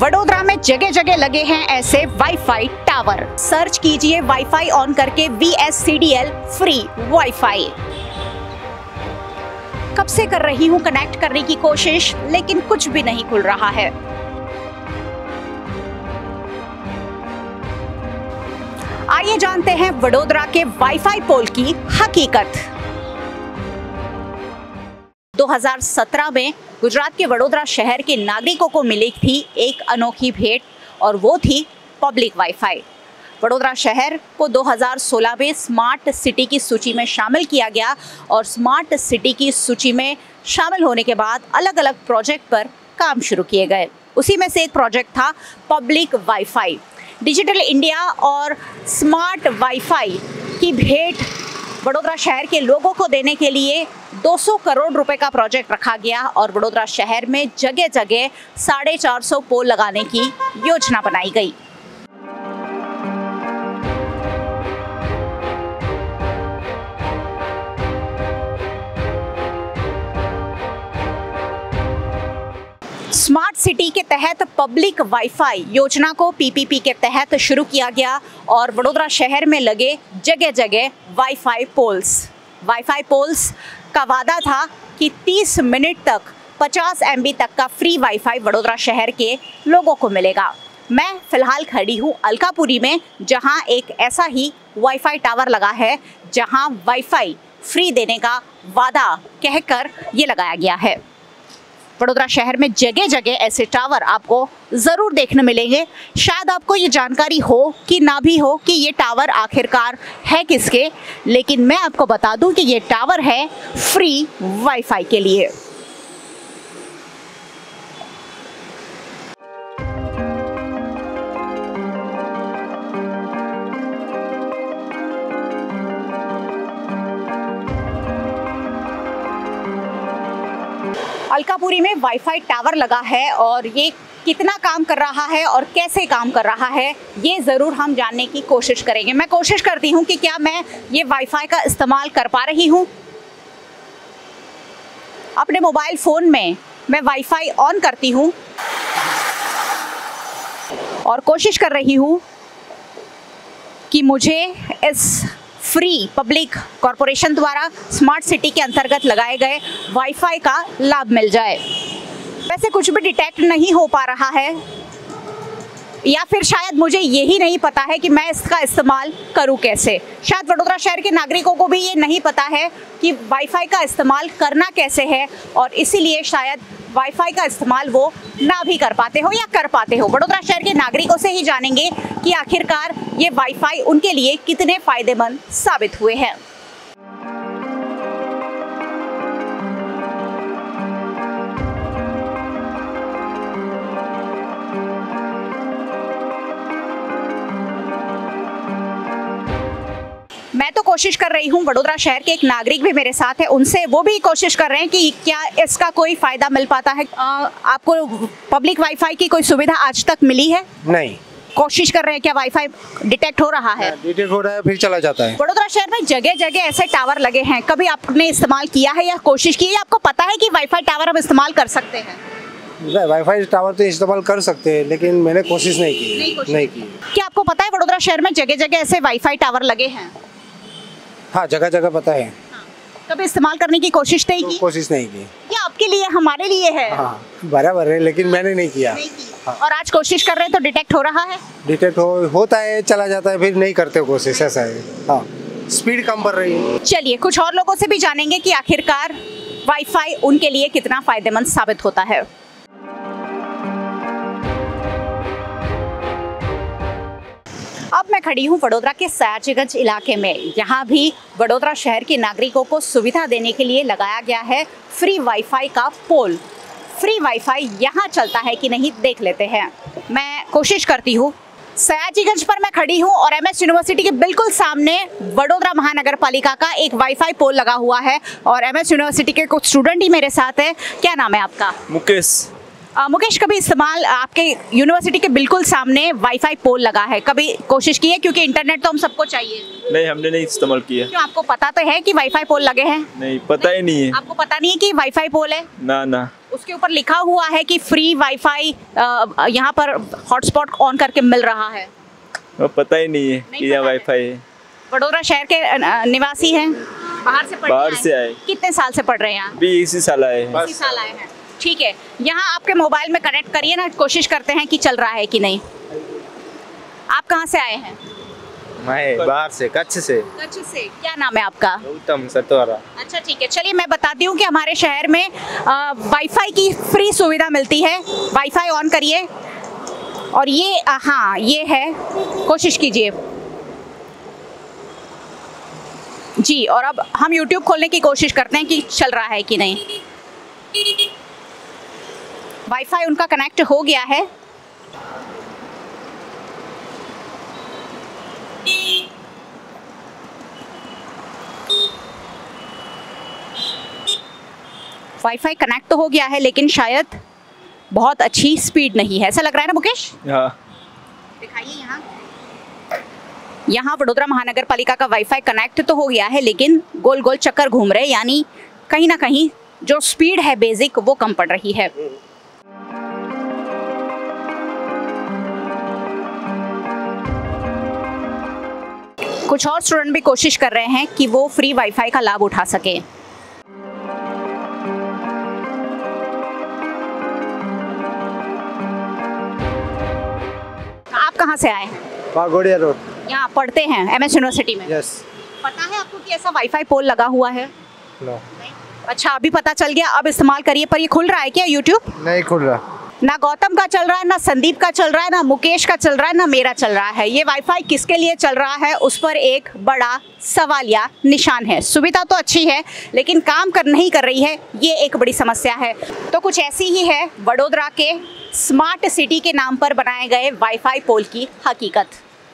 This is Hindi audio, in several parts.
वडोदरा में जगह जगह लगे हैं ऐसे वाईफाई टावर। सर्च कीजिए वाईफाई ऑन करके VSCDL फ्री वाईफाई। कब से कर रही हूँ कनेक्ट करने की कोशिश, लेकिन कुछ भी नहीं खुल रहा है। आइए जानते हैं वडोदरा के वाईफाई पोल की हकीकत। 2017 में गुजरात के वडोदरा शहर के नागरिकों को मिली थी एक अनोखी भेंट, और वो थी पब्लिक वाईफाई। वडोदरा शहर को 2016 में स्मार्ट सिटी की सूची में शामिल किया गया, और स्मार्ट सिटी की सूची में शामिल होने के बाद अलग अलग प्रोजेक्ट पर काम शुरू किए गए। उसी में से एक प्रोजेक्ट था पब्लिक वाईफाई। डिजिटल इंडिया और स्मार्ट वाईफाई की भेंट वडोदरा शहर के लोगों को देने के लिए 200 करोड़ रुपए का प्रोजेक्ट रखा गया, और वडोदरा शहर में जगह जगह 450 पोल लगाने की योजना बनाई गई। स्मार्ट सिटी के तहत पब्लिक वाईफाई योजना को PPP के तहत शुरू किया गया, और वडोदरा शहर में लगे जगह जगह वाईफाई पोल्स का वादा था कि 30 मिनट तक 50 MB तक का फ्री वाईफाई वडोदरा शहर के लोगों को मिलेगा। मैं फिलहाल खड़ी हूँ अलकापुरी में, जहाँ एक ऐसा ही वाईफाई टावर लगा है, जहाँ वाईफाई फ्री देने का वादा कहकर ये लगाया गया है। वडोदरा शहर में जगह जगह ऐसे टावर आपको ज़रूर देखने मिलेंगे। शायद आपको ये जानकारी हो कि ना भी हो कि ये टावर आखिरकार है किसके, लेकिन मैं आपको बता दूं कि ये टावर है फ्री वाईफाई के लिए। अलकापुरी में वाईफाई टावर लगा है, और ये कितना काम कर रहा है और कैसे काम कर रहा है ये ज़रूर हम जानने की कोशिश करेंगे। मैं कोशिश करती हूँ कि क्या मैं ये वाईफाई का इस्तेमाल कर पा रही हूँ। अपने मोबाइल फ़ोन में मैं वाईफाई ऑन करती हूँ और कोशिश कर रही हूँ कि मुझे इस फ्री पब्लिक कॉरपोरेशन द्वारा स्मार्ट सिटी के अंतर्गत लगाए गए वाईफाई का लाभ मिल जाए। वैसे कुछ भी डिटेक्ट नहीं हो पा रहा है, या फिर शायद मुझे यही नहीं पता है कि मैं इसका इस्तेमाल करूं कैसे। शायद वडोदरा शहर के नागरिकों को भी ये नहीं पता है कि वाईफाई का इस्तेमाल करना कैसे है, और इसीलिए शायद वाईफाई का इस्तेमाल वो ना भी कर पाते हो या कर पाते हो। वडोदरा शहर के नागरिकों से ही जानेंगे कि आखिरकार ये वाईफाई उनके लिए कितने फायदेमंद साबित हुए हैं। मैं तो कोशिश कर रही हूँ, वडोदरा शहर के एक नागरिक भी मेरे साथ है, उनसे वो भी कोशिश कर रहे हैं कि क्या इसका कोई फायदा मिल पाता है। आपको पब्लिक वाईफाई की कोई सुविधा आज तक मिली है? नहीं। कोशिश कर रहे हैं, क्या वाईफाई डिटेक्ट हो रहा है? डिटेक्ट हो रहा है, फिर चला जाता है। वडोदरा शहर में जगह जगह ऐसे टावर लगे हैं, कभी आपने इस्तेमाल किया है या कोशिश की है? आपको पता है कि वाईफाई टावर हम इस्तेमाल कर सकते हैं? वाईफाई टावर तो इस्तेमाल कर सकते हैं, लेकिन मैंने कोशिश नहीं की। क्या आपको पता है वडोदरा शहर में जगह जगह ऐसे वाईफाई टावर लगे हैं? हाँ, जगह जगह पता है। कभी इस्तेमाल करने की कोशिश नहीं की? कोशिश नहीं की। ये आपके लिए हमारे लिए है। हाँ, बराबर है, लेकिन मैंने नहीं किया। हाँ। और आज कोशिश कर रहे हैं तो डिटेक्ट हो रहा है? डिटेक्ट होता है, चला जाता है, फिर नहीं करते कोशिश, ऐसा है। हाँ, स्पीड कम बढ़ रही है। चलिए कुछ और लोगों से भी जानेंगे कि आखिरकार वाईफाई उनके लिए कितना फायदेमंद साबित होता है। अब मैं खड़ी हूँ वडोदरा के सयाजीगंज इलाके में। यहाँ भी वडोदरा शहर के नागरिकों को सुविधा देने के लिए लगाया गया है फ्री वाईफाई का पोल। फ्री वाईफाई यहाँ चलता है कि नहीं देख लेते हैं। मैं कोशिश करती हूँ। सयाजीगंज पर मैं खड़ी हूँ और MS यूनिवर्सिटी के बिल्कुल सामने वडोदरा महानगर पालिका का एक वाईफाई पोल लगा हुआ है, और MS यूनिवर्सिटी के कुछ स्टूडेंट ही मेरे साथ है। क्या नाम है आपका? मुकेश। मुकेश, कभी इस्तेमाल आपके यूनिवर्सिटी के बिल्कुल सामने वाईफाई पोल लगा है, कभी कोशिश की है? क्योंकि इंटरनेट तो हम सबको चाहिए। नहीं, हमने नहीं इस्तेमाल किया। क्यों, आपको पता तो है कि वाईफाई पोल लगे हैं? नहीं, पता ही नहीं है। आपको पता नहीं है कि वाईफाई पोल है? ना। उसके ऊपर लिखा हुआ है कि फ्री वाईफाई यहाँ पर हॉटस्पॉट ऑन करके मिल रहा है। वो पता ही नहीं है नहीं कि यहाँ पता है। वाईफाई है। वडोदरा शहर के निवासी हैं, बाहर से पढ़ने बाहर से आए। कितने साल से पढ़ रहे हैं यहाँ? 20 साल आए हैं। 20 साल आए हैं। ठीक है, यहाँ आपके मोबाइल में कनेक्ट करिए ना, कोशिश करते हैं कि चल रहा है कि नहीं। आप कहाँ से आए हैं? मैं बाहर से कच्छ से। कच्छ से। क्या नाम है आपका? उत्तम सतवारा। अच्छा ठीक है, चलिए मैं बताती हूँ कि हमारे शहर में वाईफाई की फ्री सुविधा मिलती है। वाईफाई ऑन करिए और ये हाँ ये है, कोशिश कीजिए जी। और अब हम YouTube खोलने की कोशिश करते हैं कि चल रहा है कि नहीं। वाईफाई उनका कनेक्ट हो गया है। वाईफाई कनेक्ट तो हो गया है लेकिन शायद बहुत अच्छी स्पीड नहीं है, ऐसा लग रहा है ना मुकेश? हाँ। दिखाइए यहाँ वडोदरा महानगर पालिका का वाईफाई कनेक्ट तो हो गया है लेकिन गोल गोल चक्कर घूम रहे, यानी कहीं ना कहीं जो स्पीड है बेसिक वो कम पड़ रही है। कुछ और स्टूडेंट भी कोशिश कर रहे हैं कि वो फ्री वाईफाई का लाभ उठा सके। आप कहाँ से आए हैं? वाघोड़िया रोड। यहाँ पढ़ते हैं MS यूनिवर्सिटी में। यस। पता है आपको कि ऐसा वाईफाई पोल लगा हुआ है? नो। अच्छा, अभी पता चल गया, अब इस्तेमाल करिए। पर ये खुल रहा है क्या YouTube? नहीं खुल रहा। ना गौतम का चल रहा है, ना संदीप का चल रहा है, ना मुकेश का चल रहा है, ना मेरा चल रहा है। ये वाईफाई किसके लिए चल रहा है उस पर एक बड़ा सवालिया निशान है। सुविधा तो अच्छी है लेकिन काम नहीं कर रही है, ये एक बड़ी समस्या है। तो कुछ ऐसी ही है वडोदरा के स्मार्ट सिटी के नाम पर बनाए गए वाईफाई पोल की हकीकत।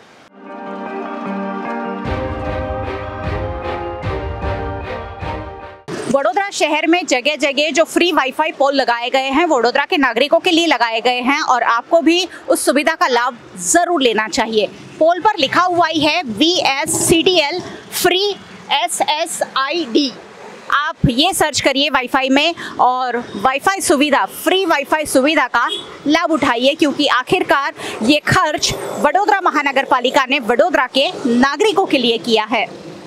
वडोदरा शहर में जगह जगह जो फ्री वाईफाई पोल लगाए गए हैं वडोदरा के नागरिकों के लिए लगाए गए हैं और आपको भी उस सुविधा का लाभ जरूर लेना चाहिए। पोल पर लिखा हुआ ही है VSCDL फ्री SSID। आप ये सर्च करिए वाईफाई में और वाईफाई सुविधा, फ्री वाईफाई सुविधा का लाभ उठाइए, क्योंकि आखिरकार ये खर्च वडोदरा महानगर पालिका ने वडोदरा के नागरिकों के लिए किया है।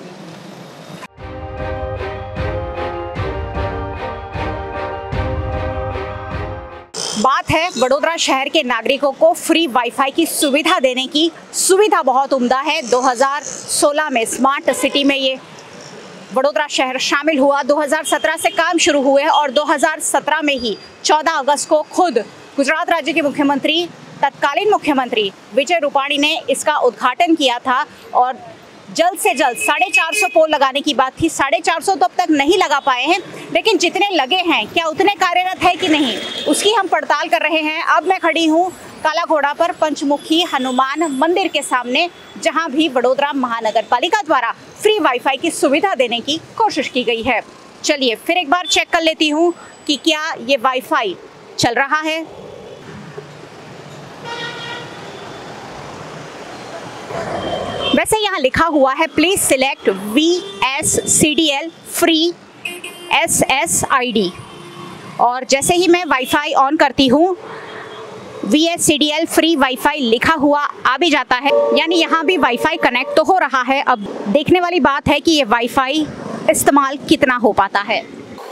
बात है वडोदरा शहर के नागरिकों को फ्री वाईफाई की सुविधा देने की। सुविधा बहुत उम्दा है। 2016 में स्मार्ट सिटी में ये वडोदरा शहर शामिल हुआ। 2017 से काम शुरू हुए और 2017 में ही 14 अगस्त को खुद गुजरात राज्य के मुख्यमंत्री, तत्कालीन मुख्यमंत्री विजय रूपाणी ने इसका उद्घाटन किया था और जल्द से जल्द 450 पोल लगाने की बात थी। 450 तो अब तक नहीं लगा पाए हैं, लेकिन जितने लगे हैं क्या उतने कार्यरत है कि नहीं उसकी हम पड़ताल कर रहे हैं। अब मैं खड़ी हूँ काला घोड़ा पर पंचमुखी हनुमान मंदिर के सामने, जहां भी वडोदरा महानगर पालिका द्वारा फ्री वाईफाई की सुविधा देने की कोशिश की गई है। चलिए फिर एक बार चेक कर लेती हूँ कि क्या ये वाईफाई चल रहा है। वैसे यहाँ लिखा हुआ है please select VSCDL free SSID और जैसे ही मैं वाईफाई ऑन करती हूँ VSCDL फ्री वाईफाई लिखा हुआ आ भी जाता है, यानी यहाँ भी वाईफाई कनेक्ट तो हो रहा है। अब देखने वाली बात है कि ये वाईफाई इस्तेमाल कितना हो पाता है।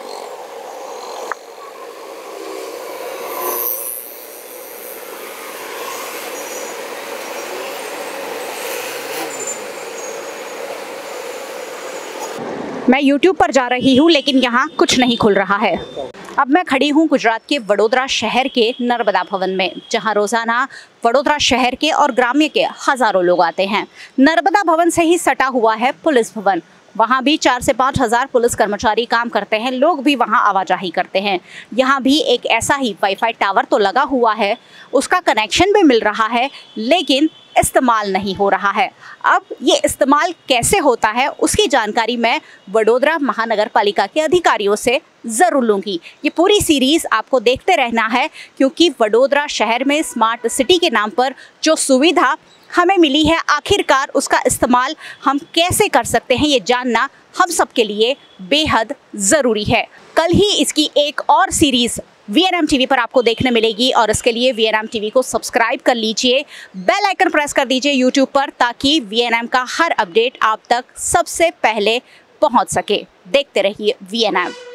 मैं YouTube पर जा रही हूँ लेकिन यहाँ कुछ नहीं खुल रहा है। अब मैं खड़ी हूँ गुजरात के वडोदरा शहर के नर्मदा भवन में, जहाँ रोजाना वडोदरा शहर के और ग्राम्य के हजारों लोग आते हैं। नर्मदा भवन से ही सटा हुआ है पुलिस भवन, वहाँ भी 4 से 5 हज़ार पुलिस कर्मचारी काम करते हैं, लोग भी वहाँ आवाजाही करते हैं। यहाँ भी एक ऐसा ही वाईफाई टावर तो लगा हुआ है, उसका कनेक्शन भी मिल रहा है लेकिन इस्तेमाल नहीं हो रहा है। अब ये इस्तेमाल कैसे होता है उसकी जानकारी मैं वडोदरा महानगर पालिका के अधिकारियों से ज़रूर लूँगी। ये पूरी सीरीज़ आपको देखते रहना है, क्योंकि वडोदरा शहर में स्मार्ट सिटी के नाम पर जो सुविधा हमें मिली है, आखिरकार उसका इस्तेमाल हम कैसे कर सकते हैं ये जानना हम सबके लिए बेहद ज़रूरी है। कल ही इसकी एक और सीरीज़ VNM टीवी पर आपको देखने मिलेगी और इसके लिए VNM टीवी को सब्सक्राइब कर लीजिए, बेल आइकन प्रेस कर दीजिए यूट्यूब पर, ताकि VNM का हर अपडेट आप तक सबसे पहले पहुंच सके। देखते रहिए VNM।